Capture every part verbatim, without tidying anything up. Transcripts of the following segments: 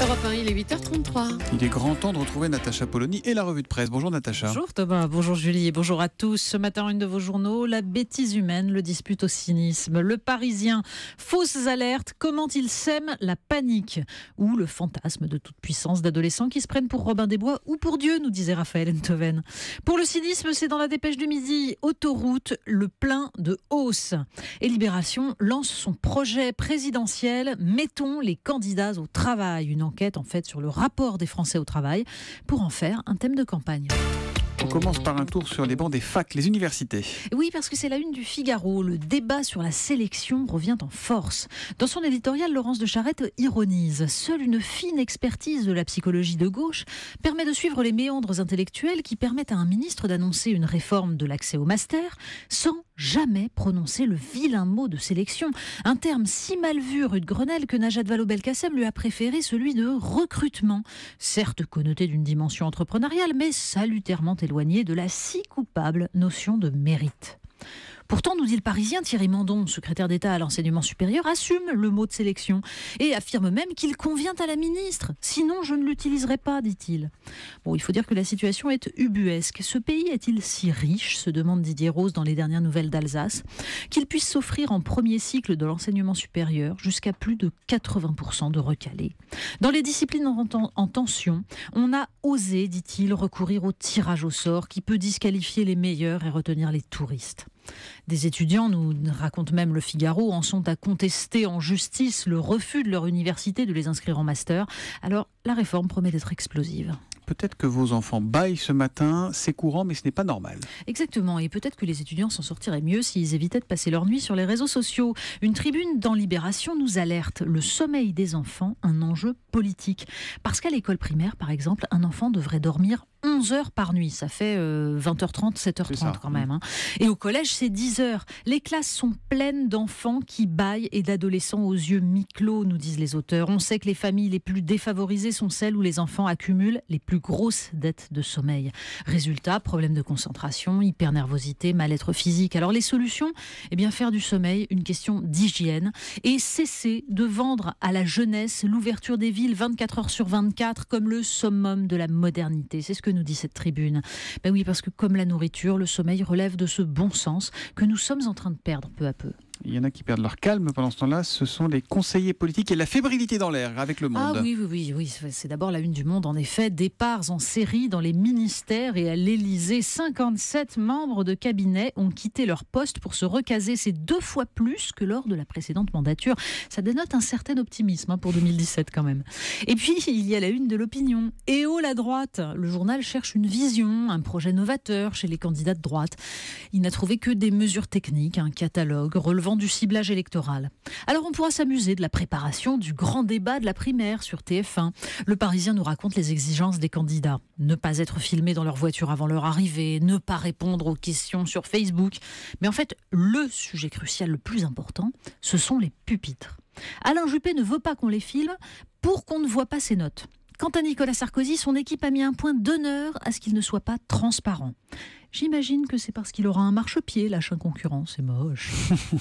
Europe un, il est huit heures trente-trois. Il est grand temps de retrouver Natacha Polony et la revue de presse. Bonjour Natacha. Bonjour Thomas, bonjour Julie et bonjour à tous. Ce matin, une de vos journaux, la bêtise humaine, le dispute au cynisme. Le Parisien, fausses alertes, comment il sème la panique. Ou le fantasme de toute puissance d'adolescents qui se prennent pour Robin des Bois ou pour Dieu, nous disait Raphaël Enthoven. Pour le cynisme, c'est dans la dépêche du midi, autoroute, le plein de hausse. Et Libération lance son projet présidentiel, mettons les candidats au travail. Une enquête en fait sur le rapport des Français au travail pour en faire un thème de campagne. On commence par un tour sur les bancs des facs, les universités. Oui, parce que c'est la une du Figaro. Le débat sur la sélection revient en force. Dans son éditorial, Laurence de Charette ironise. Seule une fine expertise de la psychologie de gauche permet de suivre les méandres intellectuels qui permettent à un ministre d'annoncer une réforme de l'accès au master sans jamais prononcer le vilain mot de sélection. Un terme si mal vu rue de Grenelle que Najat Vallaud-Belkacem lui a préféré celui de recrutement. Certes connoté d'une dimension entrepreneuriale, mais salutairement éloigné de la si coupable notion de mérite. Pourtant, nous dit le Parisien, Thierry Mandon, secrétaire d'État à l'enseignement supérieur, assume le mot de sélection et affirme même qu'il convient à la ministre. Sinon, je ne l'utiliserai pas, dit-il. Bon, il faut dire que la situation est ubuesque. Ce pays est-il si riche, se demande Didier Rose dans les dernières nouvelles d'Alsace, qu'il puisse s'offrir en premier cycle de l'enseignement supérieur jusqu'à plus de quatre-vingts pour cent de recalés. Dans les disciplines en, en tension, on a osé, dit-il, recourir au tirage au sort qui peut disqualifier les meilleurs et retenir les touristes. Des étudiants, nous raconte même le Figaro, en sont à contester en justice le refus de leur université de les inscrire en master. Alors, la réforme promet d'être explosive. Peut-être que vos enfants baillent ce matin, c'est courant, mais ce n'est pas normal. Exactement, et peut-être que les étudiants s'en sortiraient mieux s'ils évitaient de passer leur nuit sur les réseaux sociaux. Une tribune dans Libération nous alerte, le sommeil des enfants, un enjeu politique. Parce qu'à l'école primaire, par exemple, un enfant devrait dormir onze heures par nuit, ça fait euh, vingt heures trente, sept heures trente quand même. Hein. Et au collège, c'est dix heures. Les classes sont pleines d'enfants qui baillent et d'adolescents aux yeux mi-clos, nous disent les auteurs. On sait que les familles les plus défavorisées sont celles où les enfants accumulent les plus grosses dettes de sommeil. Résultat, problème de concentration, hypernervosité, mal-être physique. Alors les solutions, eh bien faire du sommeil une question d'hygiène et cesser de vendre à la jeunesse l'ouverture des villes vingt-quatre heures sur vingt-quatre comme le summum de la modernité. C'est ce que nous dit cette tribune. Ben oui, parce que comme la nourriture, le sommeil relève de ce bon sens que nous sommes en train de perdre peu à peu. Il y en a qui perdent leur calme pendant ce temps-là, ce sont les conseillers politiques et la fébrilité dans l'air avec Le Monde. Ah oui, oui, oui, oui. C'est d'abord la une du Monde, en effet. Départs en série dans les ministères et à l'Élysée. cinquante-sept membres de cabinet ont quitté leur poste pour se recaser. C'est deux fois plus que lors de la précédente mandature. Ça dénote un certain optimisme hein, pour deux mille dix-sept quand même. Et puis, il y a la une de l'Opinion. Et oh la droite, le journal cherche une vision, un projet novateur chez les candidats de droite. Il n'a trouvé que des mesures techniques, un catalogue relevant du ciblage électoral. Alors on pourra s'amuser de la préparation du grand débat de la primaire sur T F un. Le Parisien nous raconte les exigences des candidats. Ne pas être filmés dans leur voiture avant leur arrivée, ne pas répondre aux questions sur Facebook. Mais en fait, le sujet crucial le plus important, ce sont les pupitres. Alain Juppé ne veut pas qu'on les filme pour qu'on ne voit pas ses notes. Quant à Nicolas Sarkozy, son équipe a mis un point d'honneur à ce qu'il ne soit pas transparent. J'imagine que c'est parce qu'il aura un marchepied, lâche un concurrent, c'est moche.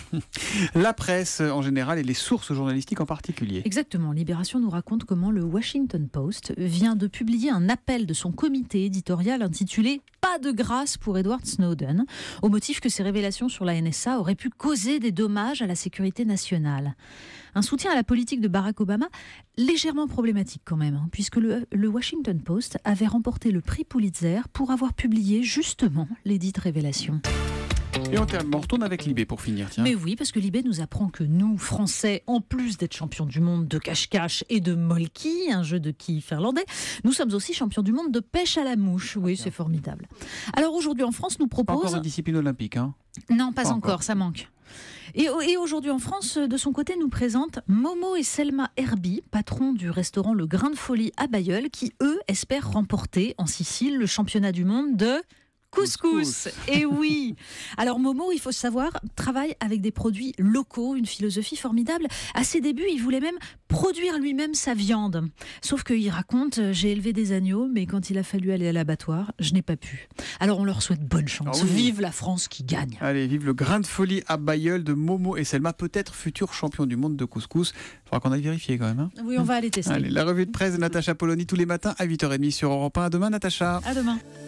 La presse en général et les sources journalistiques en particulier. Exactement, Libération nous raconte comment le Washington Post vient de publier un appel de son comité éditorial intitulé « Pas de grâce pour Edward Snowden », au motif que ses révélations sur la N S A auraient pu causer des dommages à la sécurité nationale. Un soutien à la politique de Barack Obama légèrement problématique quand même, hein, puisque le, le Washington Post avait remporté le prix Pulitzer pour avoir publié justement les dites révélations. Et on, termine, on retourne avec Libé pour finir. Tiens. Mais oui, parce que Libé nous apprend que nous, Français, en plus d'être champions du monde de cache-cache et de molki, un jeu de quilles finlandais, nous sommes aussi champions du monde de pêche à la mouche. Oui, c'est formidable. Alors aujourd'hui en France, nous propose... Pas encore une discipline olympique, hein ? Non, pas, pas encore, encore, ça manque. Et, et aujourd'hui en France, de son côté, nous présente Momo et Selma Herby, patrons du restaurant Le Grain de Folie à Bailleul, qui, eux, espèrent remporter en Sicile le championnat du monde de Couscous, et oui. Alors Momo, il faut savoir, travaille avec des produits locaux, une philosophie formidable. À ses débuts, il voulait même produire lui-même sa viande. Sauf qu'il raconte, j'ai élevé des agneaux, mais quand il a fallu aller à l'abattoir, je n'ai pas pu. Alors on leur souhaite bonne chance. Ah oui. Vive la France qui gagne. Allez, vive le grain de folie à Bailleul de Momo et Selma, peut-être futur champion du monde de couscous. Il faudra qu'on aille vérifier quand même. Hein. Oui, on va aller tester. Allez, la revue de presse de Natacha Polony tous les matins à huit heures trente sur Europe un. À demain, Natacha. À demain.